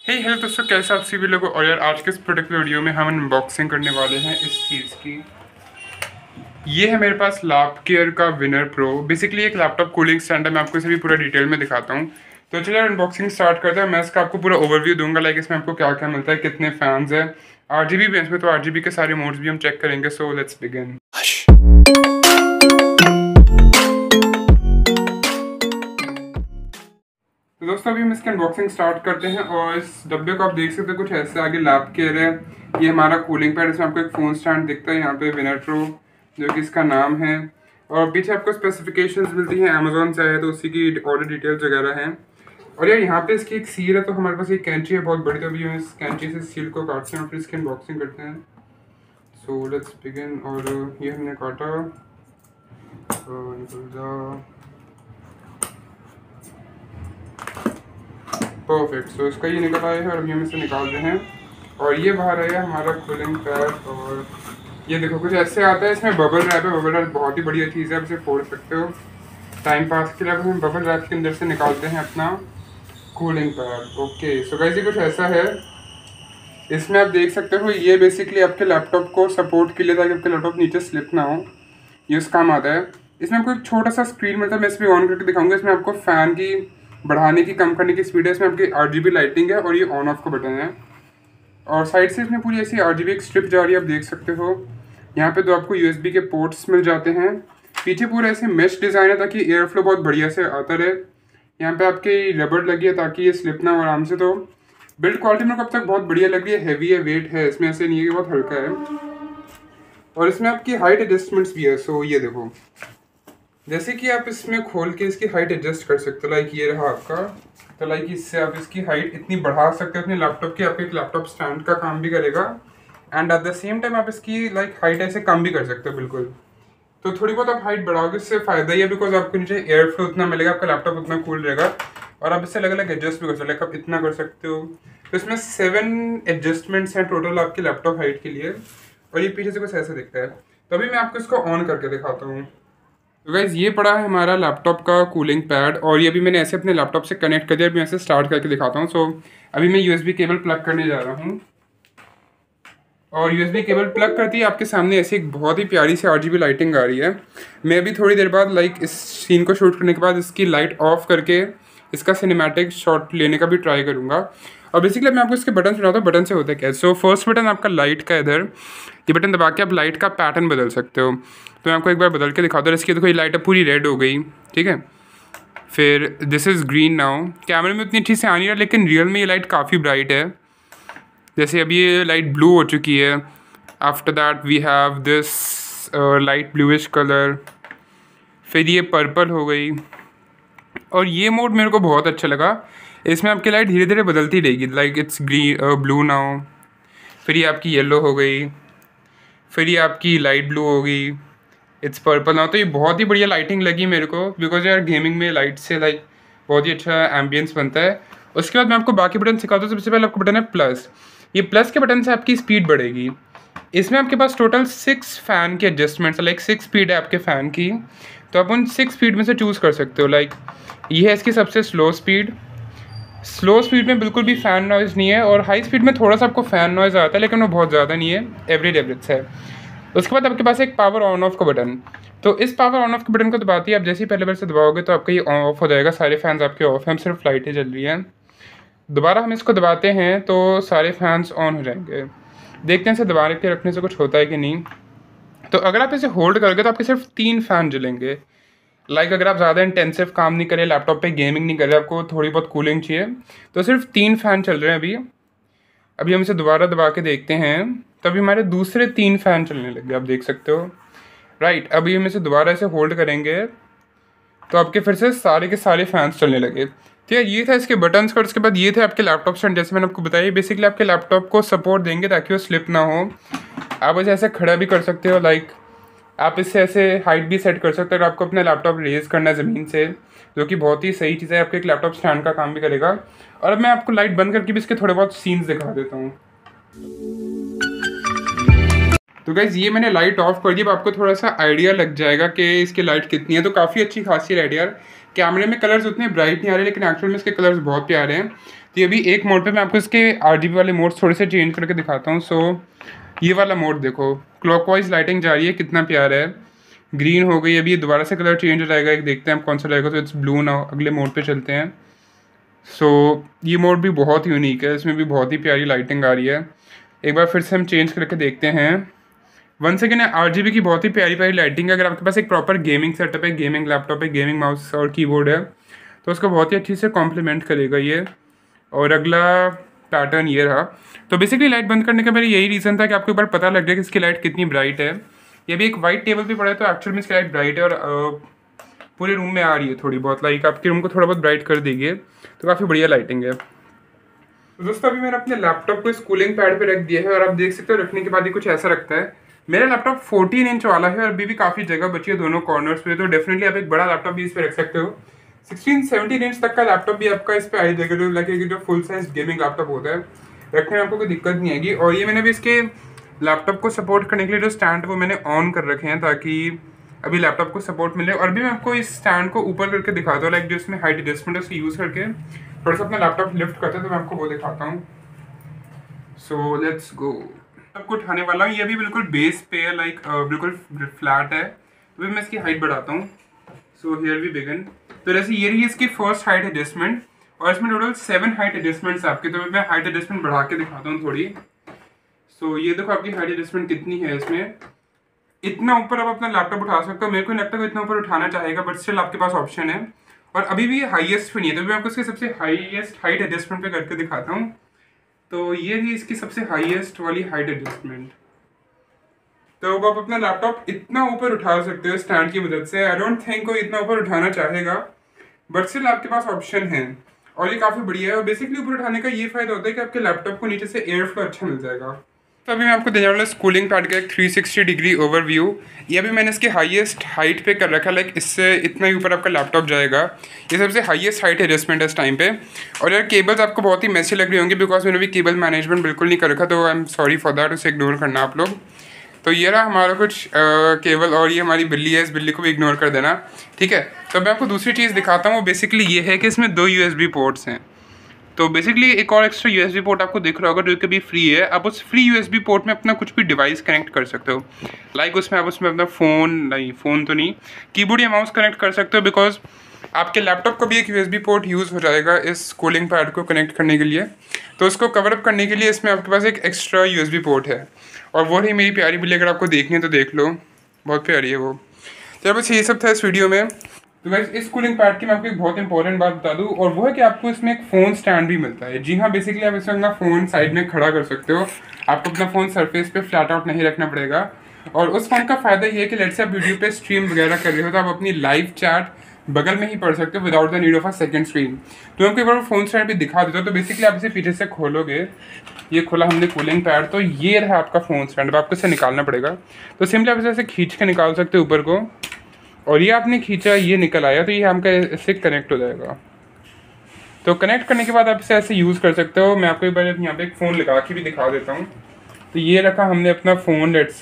Hello दोस्तों, कैसे आप सभी लोगों। और यार आज के इस पर्टिकुलर वीडियो में हम अनबॉक्सिंग करने वाले हैं इस चीज़ की। ये है मेरे पास लैपकेयर का विनर प्रो। बेसिकली एक लैपटॉप कूलिंग स्टैंड है। मैं आपको इसे भी पूरा डिटेल में दिखाता हूँ। तो चलिए अनबॉक्सिंग स्टार्ट करते हैं। मैं इसका आपको पूरा ओवरव्यू दूंगा, लाइक इसमें आपको क्या क्या मिलता है, कितने फैंस है, RGB भी है इसमें, तो RGB के सारे मोड्स भी हम चेक करेंगे। So let's begin. तो दोस्तों अभी हम इसकी अनबॉक्सिंग स्टार्ट करते हैं। और इस डब्बे को आप देख सकते हैं कुछ ऐसे। आगे लैपकेयर है, ये हमारा कूलिंग पैड। इसमें आपको एक फ़ोन स्टैंड दिखता है यहाँ पे, विनर प्रो, जो कि इसका नाम है। और पीछे आपको स्पेसिफिकेशंस मिलती हैं, अमेजोन से आया तो उसी की ऑर्डर डिटेल्स वगैरह हैं। और यार यहाँ पे इसकी एक सील है, तो हमारे पास एक कैंची है बहुत बड़ी। तो अभी हम इस कैंची से सील को काटते हैं और फिर इसकी अनबॉक्सिंग करते हैं। So let's begin. और ये हमने काटा, निकल जा, परफेक्ट। सो इसका ये निकल आया है और अभी हम इसे निकाल रहे हैं। और ये बाहर आया हमारा कूलिंग पैड। और ये देखो कुछ ऐसे आता है, इसमें बबल रैप है। बबल रैप बहुत ही बढ़िया चीज़ है, आप इसे फोड़ सकते हो टाइम पास के लिए। हम बबल रैप के अंदर से निकालते हैं अपना cooling pad. Okay, so guys ये कुछ ऐसा है। इसमें आप देख सकते हो, ये बेसिकली आपके लैपटॉप को सपोर्ट के लिए, ताकि आपके लैपटॉप नीचे स्लिप ना हो, ये उस काम आता है। इसमें आपको एक छोटा सा स्क्रीन मिलता है, मैं इसमें ऑन करके दिखाऊंगा। इसमें आपको फ़ैन की बढ़ाने की, कम करने की स्पीड है। इसमें आपकी RGB लाइटिंग है और ये ऑन ऑफ का बटन है। और साइड से इसमें पूरी ऐसी RGB एक स्ट्रिप जा रही है, आप देख सकते हो। यहाँ पे 2 आपको USB के पोर्ट्स मिल जाते हैं। पीछे पूरा ऐसे मेश डिज़ाइन है, ताकि एयर फ्लो बहुत बढ़िया से आता रहे। यहाँ पे आपकी रबड़ लगी है ताकि ये स्लिप ना हो आराम से। तो बिल्ड क्वालिटी मेरे को अब तक बहुत बढ़िया लग रही है। हैवी है, वेट है इसमें, ऐसे नहीं है कि बहुत हल्का है। और इसमें आपकी हाइट एडजस्टमेंट्स भी है। सो ये देखो, जैसे कि आप इसमें खोल के इसकी हाइट एडजस्ट कर सकते हो। लाइक ये रहा आपका, तो लाइक इससे आप इसकी हाइट इतनी बढ़ा सकते हो अपने लैपटॉप की। आपके एक लैपटॉप स्टैंड का काम भी करेगा। And at the same time आप इसकी लाइक हाइट ऐसे कम भी कर सकते हो बिल्कुल। तो थोड़ी बहुत आप हाइट बढ़ाओगे, इससे फ़ायदा ही है, बिकॉज आपको नीचे एयर फ्लो उतना मिलेगा, आपका लैपटॉप उतना कूल रहेगा। और आप इससे अलग अलग एडजस्ट भी कर सकते हो, आप इतना कर सकते हो। तो इसमें 7 एडजस्टमेंट्स हैं टोटल आपकी लैपटॉप हाइट के लिए। और ये पीछे से कुछ ऐसा दिखता है। तो अभी मैं आपको इसको ऑन करके दिखाता हूँ। तो गाइज़ ये पड़ा है हमारा लैपटॉप का कूलिंग पैड। और ये भी मैंने ऐसे अपने लैपटॉप से कनेक्ट कर दिया। मैं ऐसे स्टार्ट करके दिखाता हूँ। सो अभी मैं USB केबल प्लग करने जा रहा हूँ। और USB केबल प्लग करती है, आपके सामने ऐसी एक बहुत ही प्यारी सी RGB लाइटिंग आ रही है। मैं अभी थोड़ी देर बाद लाइक इस सीन को शूट करने के बाद इसकी लाइट ऑफ करके इसका सिनेमैटिक शॉट लेने का भी ट्राई करूँगा। और बेसिकली मैं आपको इसके बटन सुनाता हूँ, बटन से होता है क्या। सो फर्स्ट बटन आपका लाइट का, इधर ये बटन दबा के आप लाइट का पैटर्न बदल सकते हो। तो मैं आपको एक बार बदल के दिखाता हूँ। इसकी देखो, ये लाइट अब पूरी रेड हो गई, ठीक है। फिर दिस इज़ ग्रीन नाउ। कैमरे में उतनी अच्छी से आ नहीं रहा, लेकिन रियल में ये लाइट काफ़ी ब्राइट है। जैसे अभी ये लाइट ब्लू हो चुकी है। After that we have this light bluish colour. फिर ये पर्पल हो गई। और ये मोड मेरे को बहुत अच्छा लगा। इसमें आपकी लाइट धीरे धीरे बदलती रहेगी, like it's green, blue now. फिर ये आपकी येलो हो गई। फिर ये आपकी लाइट ब्लू हो गई, इट्स पर्पल नाउ। तो ये बहुत ही बढ़िया लाइटिंग लगी मेरे को, बिकॉज यार गेमिंग में लाइट से लाइक बहुत ही अच्छा एम्बियंस बनता है। उसके बाद मैं आपको बाकी बटन सिखाता हूँ। सबसे पहले आपको बटन है प्लस। ये प्लस के बटन से आपकी स्पीड बढ़ेगी। इसमें आपके पास टोटल 6 फ़ैन के एडजस्टमेंट्स, लाइक 6 स्पीड है आपके फ़ैन की। तो आप उन 6 स्पीड में से चूज़ कर सकते हो। लाइक ये है इसकी सबसे स्लो स्पीड। स्लो स्पीड में बिल्कुल भी फ़ैन नॉइज़ नहीं है। और हाई स्पीड में थोड़ा सा आपको फ़ैन नॉइज़ आता है, लेकिन वो बहुत ज़्यादा नहीं है, एवरेज है। उसके बाद आपके पास एक पावर ऑन ऑफ का बटन। तो इस पावर ऑन ऑफ के बटन को दबाती है, आप जैसे ही पहले बार से दबाओगे तो आपका ये ऑफ हो जाएगा। सारे फैंस आपके ऑफ हैं, सिर्फ लाइटें जल रही हैं। दोबारा हम इसको दबाते हैं तो सारे फैंस ऑन हो जाएंगे। देखते हैं इसे दबा के रखने से कुछ होता है कि नहीं। तो अगर आप इसे होल्ड करोगे तो आपके सिर्फ 3 फ़ैन जलेंगे। लाइक अगर आप ज़्यादा इंटेंसिव काम नहीं करें, लैपटॉप पे गेमिंग नहीं कर रहे, आपको थोड़ी बहुत कूलिंग चाहिए, तो सिर्फ 3 फ़ैन चल रहे हैं अभी हम इसे दोबारा दबा के देखते हैं तो अभी हमारे दूसरे 3 फ़ैन चलने लगे, आप देख सकते हो। राइट, अभी हम इसे दोबारा ऐसे होल्ड करेंगे तो आपके फिर से सारे के सारे फैंस चलने लगे। ठीक है, ये था इसके बटन्स का। और उसके बाद ये थे आपके लैपटॉप स्टैंड। जैसे मैंने आपको बताया, बेसिकली आपके लैपटॉप को सपोर्ट देंगे ताकि वो स्लिप ना हो। आप इसे ऐसे खड़ा भी कर सकते हो, लाइक आप इससे ऐसे हाइट भी सेट कर सकते हो। अगर आपको अपना लैपटॉप रेज़ करना है ज़मीन से, जो कि बहुत ही सही चीज़ है, आपके एक लैपटॉप स्टैंड का काम भी करेगा। और अब मैं आपको लाइट बंद करके भी इसके थोड़े बहुत सीन्स दिखा देता हूँ। तो गाइज़ ये मैंने लाइट ऑफ कर दी। अब आपको थोड़ा सा आइडिया लग जाएगा कि इसकी लाइट कितनी है। तो काफ़ी अच्छी खासी लाइट है यार। कैमरे में कलर्स उतने ब्राइट नहीं आ रहे, लेकिन एक्चुअल में इसके कलर्स बहुत प्यारे हैं। तो ये भी एक मोड पे मैं आपको इसके RGB वाले मोड्स थोड़े से चेंज करके दिखाता हूँ। सो ये वाला मोड देखो, क्लॉकवाइज लाइटिंग जा रही है, कितना प्यारा है। ग्रीन हो गई, अभी ये दोबारा से कलर चेंज हो जाएगा, एक देखते हैं आप कौन सा रहेगा। तो इट्स ब्लू नाउ, अगले मोड पे चलते हैं। सो ये मोड भी बहुत यूनिक है, इसमें भी बहुत ही प्यारी लाइटिंग आ रही है। एक बार फिर से हम चेंज करके देखते हैं। वन सेकेंड है, RGB की बहुत ही प्यारी प्यारी लाइटिंग है। अगर आपके पास एक प्रॉपर गेमिंग सेटअप है, गेमिंग लैपटॉप है, गेमिंग माउस और कीबोर्ड है, तो उसको बहुत ही अच्छी से कॉम्प्लीमेंट करेगा ये। और अगला पैटर्न ये रहा। तो बेसिकली लाइट बंद करने का मेरा यही रीज़न था कि आपको एक बार पता लग जाए कि इसकी लाइट कितनी ब्राइट है। ये भी एक वाइट टेबल पे पड़ा है, तो एक्चुअल में इसकी लाइट ब्राइट है और पूरे रूम में आ रही है थोड़ी बहुत, लाइक आपके रूम को थोड़ा बहुत ब्राइट कर देगी, तो काफ़ी बढ़िया लाइटिंग है। तो दोस्तों अभी मैंने अपने लैपटॉप को इस कूलिंग पैड पे रख दिया है और आप देख सकते हो रखने के बाद ही कुछ ऐसा रखता है। मेरा लैपटॉप 14 इंच वाला है और अभी भी काफ़ी जगह बची है दोनों कॉर्नर्स पे, तो डेफिनेटली आप एक बड़ा लैपटॉप भी इस पे रख सकते हो। 16-17 इंच तक का लैपटॉप भी आपका इस पे आ जाएगा, जो लगेगा जो फुल साइज गेमिंग लैपटॉप होता है, रखने में आपको कोई दिक्कत नहीं आएगी। और ये मैंने भी इसके लैपटॉप को सपोर्ट करने के लिए जो स्टैंड है वो मैंने ऑन कर रखे हैं, ताकि अभी लैपटॉप को सपोर्ट मिले। और भी मैं आपको इस स्टैंड को ऊपर करके दिखाता हूँ, लाइक जो इसमें हाइट एडजस्टमेंट है उसको यूज़ करके थोड़ा सा अपना लैपटॉप लिफ्ट करते हैं, तो मैं आपको वो दिखाता हूँ। So let's go. आपको उठाने वाला हूँ, ये भी बिल्कुल बेस पे है, लाइक बिल्कुल फ्लैट है। तो मैं इसकी हाइट बढ़ाता हूँ। So here we begin. तो जैसे ये रही इसकी फर्स्ट हाइट एडजस्टमेंट, और इसमें टोटल 7 हाइट एडजस्टमेंट्स आपके। तो मैं हाइट एडजस्टमेंट बढ़ा के दिखाता हूँ थोड़ी। सो ये देखो आपकी हाइट एडजस्टमेंट कितनी है इसमें। इतना ऊपर आप अपना लैपटॉप उठा सकते हो। मेरे को नहीं लगता कि इतना ऊपर उठाना चाहेगा, बट स्टिल आपके पास ऑप्शन है। और अभी भी हाईएस्ट पे नहीं है, तो मैं आपको इसके सबसे हाईएस्ट हाइट एडजस्टमेंट पे करके दिखाता हूँ। तो ये रही इसकी सबसे हाईएस्ट वाली हाइट एडजस्टमेंट। तो अब आप अपना लैपटॉप इतना ऊपर उठा सकते हो स्टैंड की मदद से। आई डोंट थिंक कोई इतना ऊपर उठाना चाहेगा, बट स्टिल आपके पास ऑप्शन है और ये काफ़ी बढ़िया है। और बेसिकली ऊपर उठाने का ये फायदा होता है कि आपके लैपटॉप को नीचे से एयर फ्लो अच्छा मिल जाएगा। तो अभी मैं आपको देने वाला कूलिंग पैड का एक 360 डिग्री ओवरव्यू। ये अभी मैंने इसकी हाईएस्ट हाइट पे कर रखा है, लाइक इससे इतना ही ऊपर आपका लैपटॉप जाएगा। ये सबसे हाईएस्ट हाइट एडजस्टमेंट है इस टाइम पे। और यार केबल्स आपको बहुत ही मैसी लग रही होंगी, बिकॉज मैंने भी केबल मैनेजमेंट बिल्कुल नहीं कर रखा, तो I am sorry for that, उसे इग्नोर करना आप लोग। तो ये रहा हमारा कुछ केबल, और ये हमारी बिल्ली है, इस बिल्ली को भी इग्नोर कर देना, ठीक है। तो मैं आपको दूसरी चीज़ दिखाता हूँ। वो बेसिकली ये है कि इसमें 2 USB पोर्ट्स हैं। तो बेसिकली एक और एक्स्ट्रा USB पोर्ट आपको दिख रहा होगा जो कि भी फ्री है। आप उस फ्री USB पोर्ट में अपना कुछ भी डिवाइस कनेक्ट कर सकते हो, लाइक उसमें आप उसमें अपना फ़ोन तो नहीं, कीबोर्ड या माउस कनेक्ट कर सकते हो, बिकॉज आपके लैपटॉप का भी एक USB पोर्ट यूज़ हो जाएगा इस कूलिंग पैड को कनेक्ट करने के लिए। तो उसको कवर अप करने के लिए इसमें आपके पास एक एक्स्ट्रा USB पोर्ट है, और वो रही मेरी प्यारी बिल्ली। अगर आपको देखनी है तो देख लो, बहुत प्यारी है वो। तो बस ये सब था इस वीडियो में। तो गाइस इस कूलिंग पैड की मैं आपको एक बहुत इंपॉर्टेंट बात बता दूं, और वो है कि आपको इसमें एक फ़ोन स्टैंड भी मिलता है। जी हाँ, बेसिकली आप इसमें अपना फ़ोन साइड में खड़ा कर सकते हो। आपको अपना फ़ोन सरफेस पे फ्लैट आउट नहीं रखना पड़ेगा। और उस फ़ोन का फ़ायदा ये है कि लेट से आप वीडियो पे स्ट्रीम वगैरह कर रहे हो, तो आप अपनी लाइव चैट बगल में ही पढ़ सकते हो without the need of a second screen. तो मैं आपको एक बार फ़ोन स्टैंड भी दिखा देता हूँ। तो बेसिकली आप इसे पीछे से खोलोगे, ये खोला हमने कूलिंग पैड, तो ये रहा आपका फ़ोन स्टैंड। अब आपको इसे निकालना पड़ेगा, तो सिंपली आप इसे ऐसे खींच के निकाल सकते हो ऊपर को, और ये आपने खींचा, ये निकल आया, तो ये हमका इससे कनेक्ट हो जाएगा। तो कनेक्ट करने के बाद आप इसे ऐसे यूज़ कर सकते हो। मैं आपको एक बार यहाँ पे एक फ़ोन लगा के भी दिखा देता हूँ। तो ये रखा हमने अपना फ़ोन, लेट्स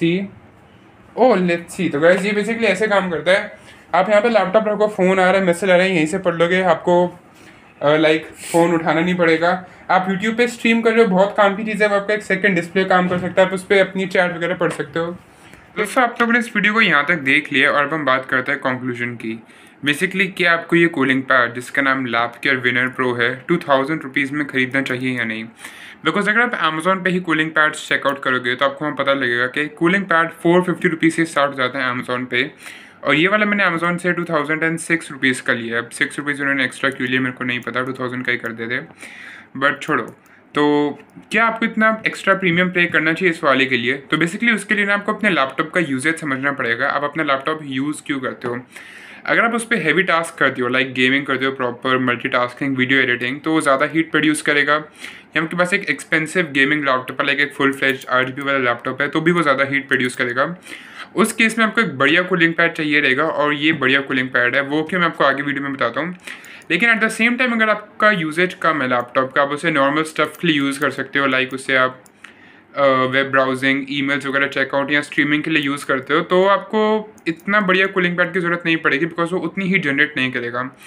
सी। तो गाइस ये बेसिकली ऐसे काम करता है। आप यहाँ पे लैपटॉप रखो, फ़ोन आ रहा है, मैसेज आ रहा है, यहीं से पढ़ लोगे। आपको लाइक फ़ोन उठाना नहीं पड़ेगा। आप यूट्यूब पे स्ट्रीम कर रहे हो, बहुत काम की चीज़ है। आपका एक सेकंड डिस्प्ले काम कर सकता है, आप उस पर अपनी चैट वगैरह पढ़ सकते हो। दोस्तों आप लोगों ने इस वीडियो को यहाँ तक देख लिया, और अब हम बात करते हैं कंक्लूजन की। बेसिकली क्या आपको ये कूलिंग पैड जिसका नाम लैपकेयर विनर प्रो है 2000 रुपीज़ में ख़रीदना चाहिए या नहीं? बिकॉज अगर आप अमेजोन पे ही कूलिंग पैड्स चेकआउट करोगे तो आपको वहाँ पता लगेगा कि कूलिंग पैड 450 रुपीज़ से स्टार्ट हो जाता है अमेजोन पे, और ये वाला मैंने अमेजोन से 2006 रुपीज़ का लिया। अब 6 रुपीज़ उन्होंने एक्स्ट्रा क्यों लिए मेरे को नहीं पता, 2000 का ही कर देते, बट छोड़ो। तो क्या आपको इतना एक्स्ट्रा प्रीमियम पे करना चाहिए इस वाले के लिए? तो बेसिकली उसके लिए ना आपको अपने लैपटॉप का यूजेज समझना पड़ेगा। आप अपना लैपटॉप यूज़ क्यों करते हो? अगर आप उस पर हैवी टास्क करते हो, लाइक गेमिंग करते हो, प्रॉपर मल्टीटास्किंग, वीडियो एडिटिंग, तो वो ज़्यादा हीट प्रोड्यूस करेगा। या आपके पास एक एक्सपेंसिव गेमिंग लैपटॉप है, लाइक एक फुल फ्लेज RGB वाला लैपटॉप है, तो भी वो ज़्यादा हीट प्रोड्यूस करेगा। उस केस में आपको एक बढ़िया कूलिंग पैड चाहिए रहेगा, और ये बढ़िया कूलिंग पैड है, वो कि मैं आपको आगे वीडियो में बताता हूँ। लेकिन एट द सेम टाइम अगर आपका यूजेज कम है लैपटॉप का, आप उसे नॉर्मल स्टफ के लिए यूज़ कर सकते हो, लाइक उससे आप वेब ब्राउजिंग, ईमेल्स वगैरह चेकआउट या स्ट्रीमिंग के लिए यूज़ करते हो, तो आपको इतना बढ़िया कूलिंग पैड की ज़रूरत नहीं पड़ेगी, बिकॉज वो उतनी हीट जनरेट नहीं करेगा।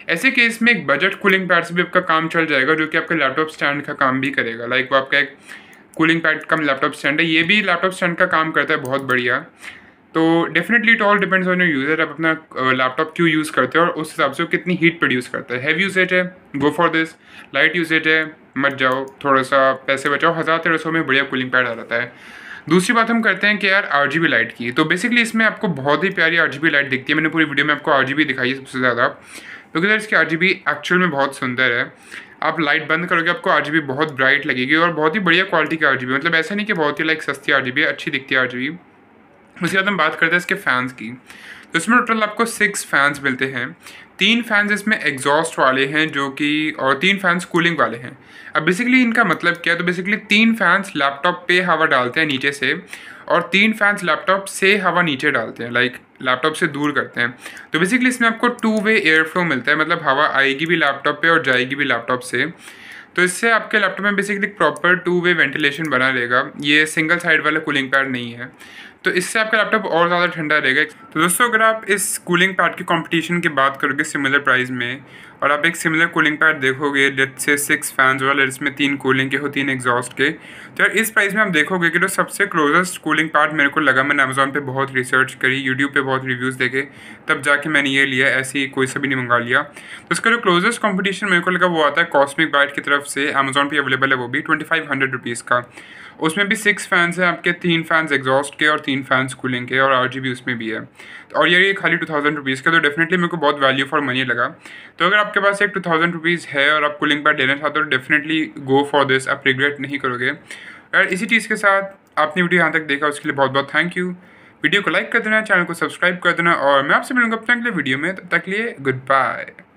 ऐसे केस में एक बजट कूलिंग पैड से भी आपका काम चल जाएगा, जो कि आपके लैपटॉप स्टैंड का काम भी करेगा। लाइक वो आपका एक cooling pad cum laptop stand है, ये भी लैपटॉप स्टैंड का काम करता है बहुत बढ़िया। तो definitely it all depends on your user, आप अपना लैपटॉप क्यों यूज़ करते हो और उस हिसाब से वो कितनी हीट प्रोड्यूस करता है। हैवी यूसेज है, go for this. Light usage है, मत जाओ, थोड़ा सा पैसे बचाओ। 1000-1300 में बढ़िया कूलिंग पैड आ जाता है। दूसरी बात हम करते हैं कि यार RGB लाइट की। तो बेसिकली इसमें आपको बहुत ही प्यारी RGB लाइट दिखती है। मैंने पूरी वीडियो में आपको RGB दिखाई है सबसे ज़्यादा, क्योंकि इसकी RGB एक्चुअल में बहुत सुंदर है। आप लाइट बंद करोगे आपको RGB बहुत ब्राइट लगेगी और बहुत ही बढ़िया क्वालिटी की RGB, मतलब ऐसा नहीं कि बहुत ही लाइक सस्ती RGB है, अच्छी दिखती है RGB। उसके बाद हम बात करते हैं इसके फ़ैन्स की। तो इसमें टोटल आपको 6 फैंस मिलते हैं। 3 फैंस इसमें एग्जॉस्ट वाले हैं जो कि, और 3 फैंस कूलिंग वाले हैं। अब बेसिकली इनका मतलब क्या है, तो बेसिकली 3 फैंस लैपटॉप पे हवा डालते हैं नीचे से, और 3 फैंस लैपटॉप से हवा नीचे डालते हैं, लाइक लैपटॉप से दूर करते हैं। तो बेसिकली इसमें आपको 2 वे एयर फ्लो मिलता है, मतलब हवा आएगी भी लैपटॉप पे और जाएगी भी लैपटॉप से। तो इससे आपके लैपटॉप में बेसिकली प्रॉपर 2 वे वेंटिलेशन बना रहेगा। ये सिंगल साइड वाला कूलिंग पैड नहीं है, तो इससे आपका लैपटॉप और ज़्यादा ठंडा रहेगा। तो दोस्तों अगर आप इस कूलिंग पैड की कंपटीशन की बात करोगे सिमिलर प्राइस में, और आप एक सिमिलर कूलिंग पैड देखोगे लेट्स से 6 फैंस वाला, इसमें 3 कूलिंग के हो 3 एग्जॉस्ट के, तो यार इस प्राइस में आप देखोगे कि जो सबसे क्लोजेस्ट कूलिंग पैड मेरे को लगा, मैंने अमेजोन पे बहुत रिसर्च करी, यूट्यूब पे बहुत रिव्यूज़ देखे, तब जाके मैंने ये लिया, ऐसे ही कोई सा भी नहीं मंगा लिया। तो इसका जो क्लोजेस्ट कॉम्पिटिशन मेरे को लगा वो आता है कॉस्मिक बाइट की तरफ से, अमेजोन पे अवेलेबल है वो भी 2500 रुपीज़ का। उसमें भी 6 फैंस हैं आपके, 3 फैंस एग्जॉस्ट के और 3 फैंस कूलिंग के, और RGB उसमें भी है। और ये खाली 2000 रुपीज़ का, तो डेफिनेटली मेरे को बहुत वैल्यू फॉर मनी लगा। तो अगर आपके पास एक 2000 रुपीज़ है और आप कूलिंग पैड लेना चाहते हो तो डेफिनेटली गो फॉर दिस, आप रिग्रेट नहीं करोगे। और इसी चीज़ के साथ आपने वीडियो यहाँ तक देखा उसके लिए बहुत बहुत थैंक यू। वीडियो को लाइक कर देना, चैनल को सब्सक्राइब कर देना, और मैं आपसे मिलूंगा अपने अगले वीडियो में। तब तक के लिए गुड बाय।